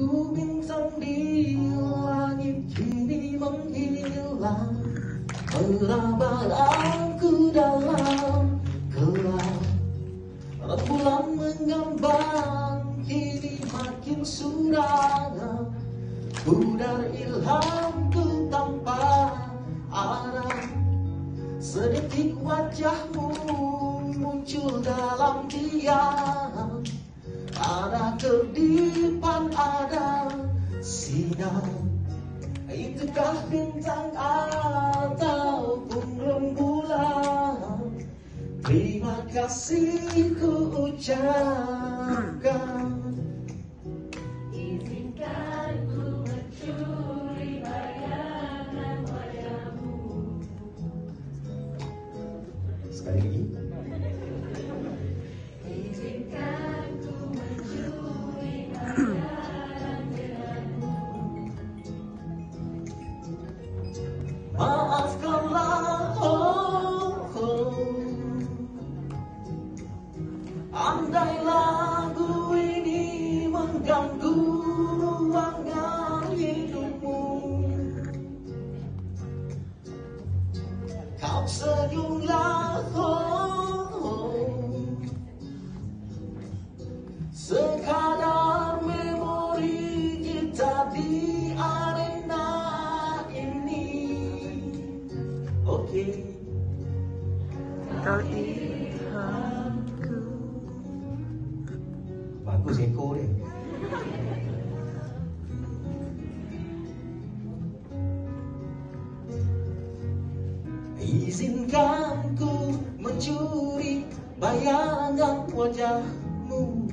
Seribu bintang di langit kini menghilang, merabalanku dalam gelap. Rembulan mengambang kini makin suram, pudar ilhamku tanpa arah. Sedetik wajahmu muncul dalam diam, ada kedipan, ada sinar. Itukah bintang ataupun rembulan? Terima kasih ku ucapkan. Izinkan ku mencuri bayangan wajahmu. Sekali lagi. Izinkan ku mencuri bayangan denganmu. Maafkanlah, andai lagu ini mengganggu ruangan hidupmu. Kau senyumlah, sekadar memori kita di arena ini. Oke. Kau ilhamku. Bagus ekor dia. Izinkan ku mencuri bayangan wajahmu.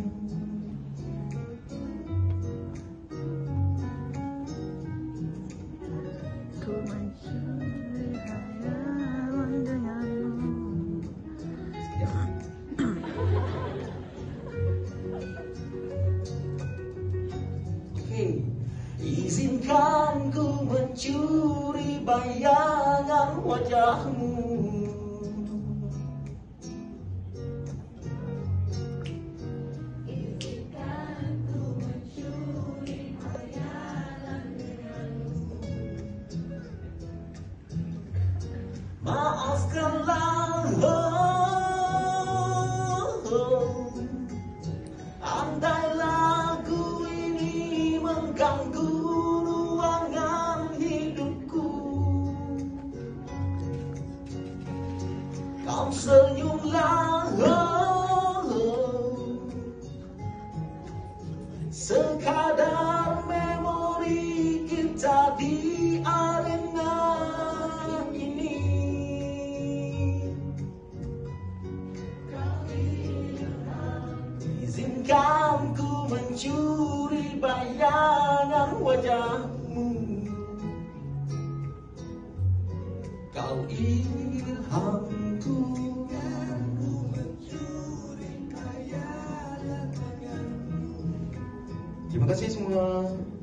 Ku mencuri hayalan denganmu. Hey. Izinkan ku mencuri bayangan wajahmu. Izinkan ku mencuri hayalan denganmu. Maafkanlah, andai lagu ini mengganggu ruangan hidupku. Kau senyumlah, sekadar memori kita di arena ini. Izinkan ku mencuri bayangan wajahmu. Kau ilhamku. Terima kasih semua.